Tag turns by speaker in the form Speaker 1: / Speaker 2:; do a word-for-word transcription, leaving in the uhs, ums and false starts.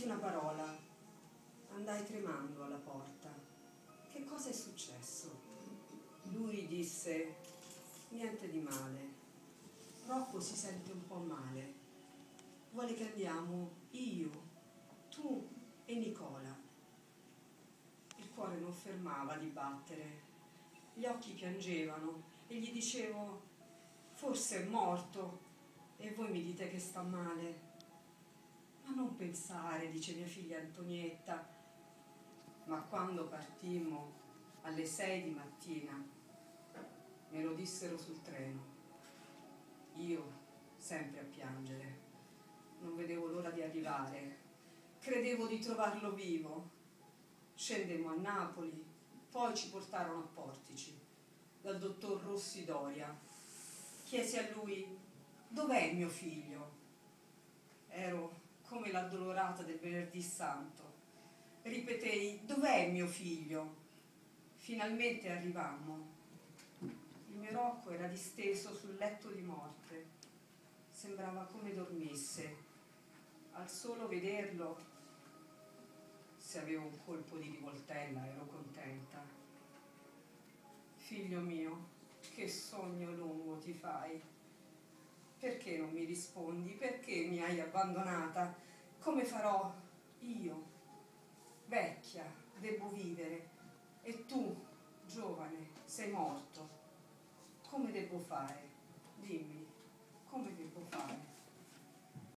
Speaker 1: dissi una parola, andai tremando alla porta. Che cosa è successo? Lui disse: niente di male. Rocco si sente un po' male. Vuole che andiamo io, tu e Nicola. Il cuore non fermava di battere, gli occhi piangevano e gli dicevo: forse è morto e voi mi dite che sta male. Ma non pensare, dice mia figlia Antonietta. Ma quando partimmo alle sei di mattina, me lo dissero sul treno. Io sempre a piangere, non vedevo l'ora di arrivare, credevo di trovarlo vivo. Scendemmo a Napoli, poi ci portarono a Portici dal dottor Rossi Doria. Chiesi a lui: dov'è mio figlio? Ero come l'addolorata del venerdì santo. Ripetei: dov'è mio figlio? Finalmente arrivammo. Il mio Rocco era disteso sul letto di morte. Sembrava come dormisse. Al solo vederlo, se avevo un colpo di rivoltella, ero contenta. Figlio mio, che sogno lungo ti fai? Perché non mi rispondi? Perché mi hai abbandonata? Come farò io? Vecchia, devo vivere, e tu, giovane, sei morto. Come devo fare? Dimmi, come devo fare?